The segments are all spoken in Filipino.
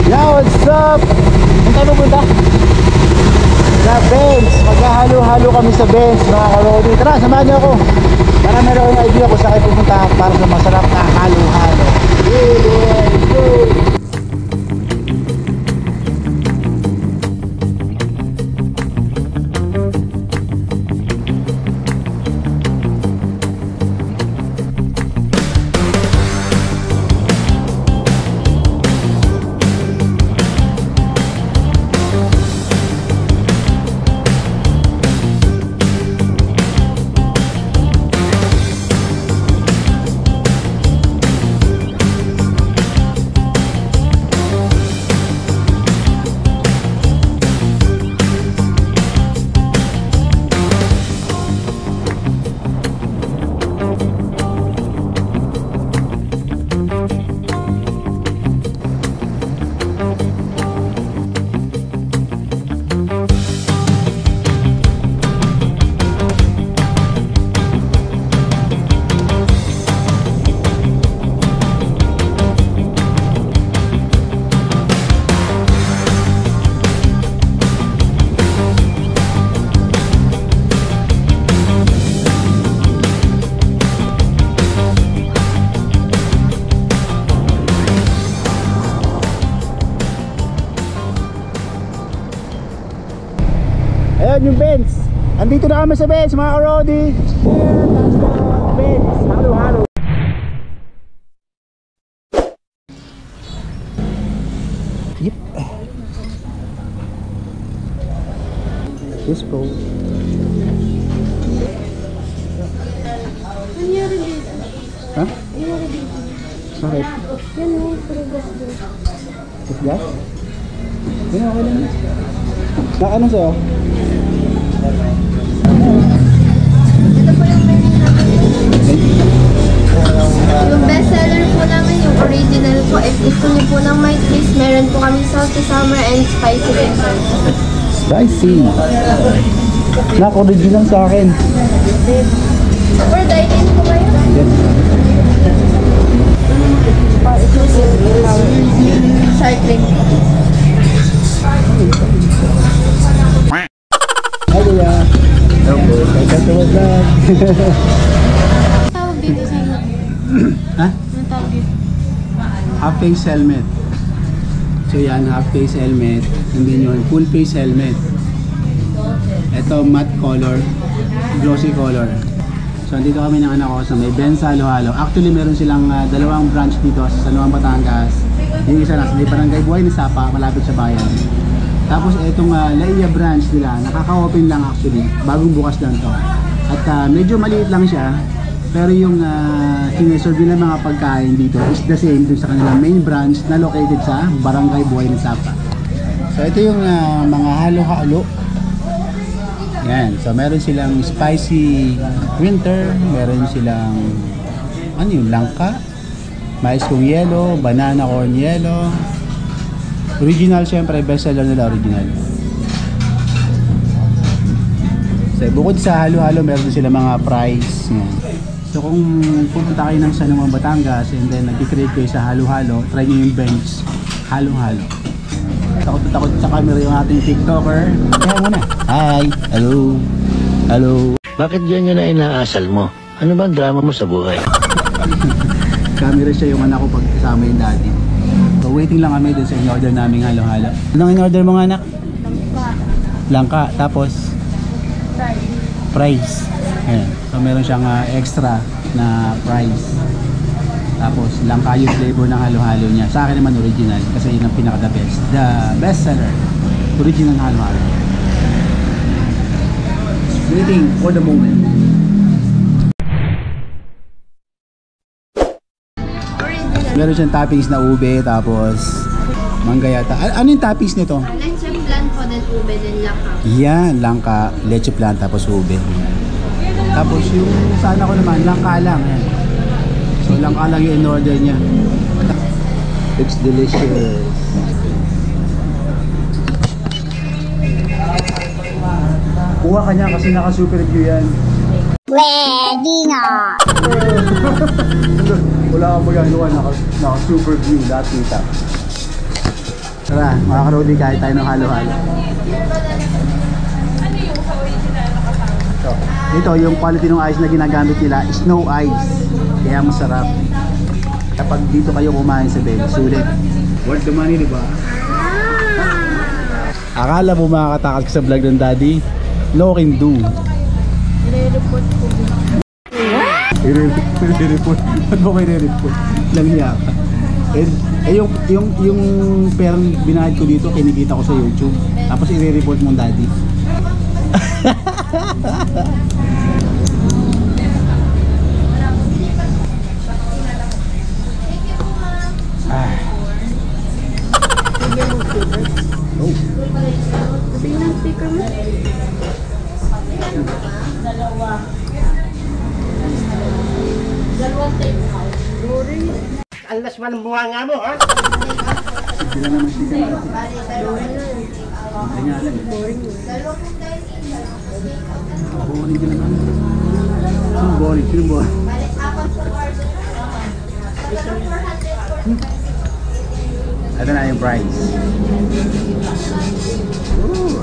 Yeah, what's up? Saan tayo pupunta? Sa Benz. Maghahalo-halo kami sa Benz, mga karodi. Tara, samahan niyo ako para meron akong idea kung saan kayo pupunta para sa masarap na halo-halo. Let's go! Ayan yung Benz. Andito na kami sa Benz, mga karodi. Benz, halo-halo. Yep. Yes po. Nangyari dito? Ha? Nangyari dito? Bakit? Yan o, prugas dito. Gas? Yan, okay lang. Ano sa'yo? Ito po yung menu namin. Yung best seller po namin, yung original po. If gusto niyo po ng may twist, meron po kami salty summer and spicy winter. Spicy! Original sa akin. For dine-in po kayo? Yes. Shark drink. Hi kuya. Hello po. Katuwad lang. Tawag dito sa inyo? Ha? Anong tawag dito? Half face helmet. So yan, half face helmet. And then yun, full face helmet. Ito matte color, glossy color. So andito kami ng anak ko sa may Benz halo-halo. Actually meron silang dalawang branch dito sa San Juan, Batangas. Yung isa nasa may Barangay Buhay ni Sapa, malapit sa bayan. Tapos itong Laia branch nila, nakaka-open lang actually, bagong bukas lang to. At medyo maliit lang siya, pero yung sineserve nila mga pagkain dito is the same dun sa kanilang main branch na located sa Barangay Buhay ni Sapa. So ito yung mga halo-halo. Yan, so meron silang spicy winter, meron silang ano yung langka, mais kung yelo, banana corn yelo. Original syempre, best seller nila original. So bukod sa halo-halo, meron sila mga fries. Yan. So kung pupunta kayo ng San Juan, Batangas and then nag-create kayo sa halo-halo, try nyo yung Benz halo-halo. Takot sa camera yung ating TikToker. Kaya muna. Hi! Hello! Hello! Bakit yan yun na inaasal mo? Ano bang drama mo sa buhay? Camera siya yung anak ko pag kasama yung daddy. So waiting lang kami dun sa in-order naming halo-halo. Anong in-order mo nga anak? Langka. Langka. Tapos? Fries. Ayan. So meron siyang extra na fries. Tapos langka yung flavor ng halo-halo niya. Sa akin naman original kasi yun ang pinaka-the best. The best seller. Original halo-halo. Waiting for the moment. Meron siyang toppings na ube, tapos mangga yata. Ano yung toppings nito? Leche plan po, then ube, then langka. Yan, langka, leche plan, tapos ube. Tapos yung sana ko naman, langka lang. Yan. So langka lang yung in-order niya. It's delicious. Kuha ka niya kasi naka-super review yan. Pwede na! Wala kang magagawa, naka-super view, lahat kita. Tara, mga karodi, kahit tayo ng halo-halo. Ito, yung quality ng ice na ginagamit nila, snow ice. Kaya masarap. Kapag dito kayo kumain sa Ben, sulit. Worth the money, di ba? Akala mo makakatakal ka sa vlog ng daddy? No can do. Nire-report po. I-report. Ba't mo kayo i-report? Lang niya ka. Yung perang binahid ko dito, kinikita ko sa YouTube. Tapos i-report mo daddy. Oh. Sabi ng speaker mo. Alas man ang buhanga mo, ha? Sila naman sila. Ay nga lang. Boring ka naman. Sino boring? Sino boring? Ito na yung price. Ooh.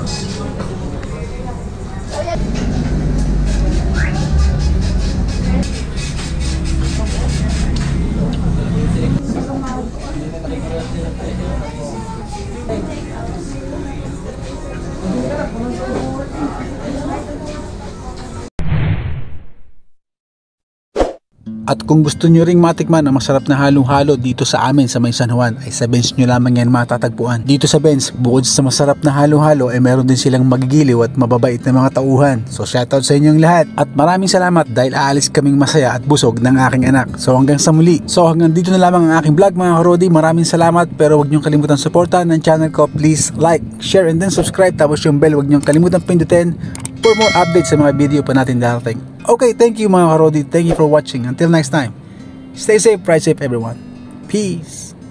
At kung gusto nyo ring matikman ang masarap na halong-halo dito sa amin sa May San Juan, ay sa Benz nyo lamang yan matatagpuan. Dito sa Benz, bukod sa masarap na halong-halo ay meron din silang magigiliw at mababait na mga tauhan. So shoutout sa inyong lahat at maraming salamat dahil aalis kaming masaya at busog ng aking anak. So hanggang sa muli. So hanggang dito na lamang ang aking vlog mga karodi. Maraming salamat, pero huwag nyong kalimutan suportahan ng channel ko. Please like, share and then subscribe, tapos yung bell huwag nyong kalimutan pindutin for more updates sa mga video pa natin darating. Okay, thank you mga karodi. Thank you for watching. Until next time, stay safe, ride safe everyone. Peace.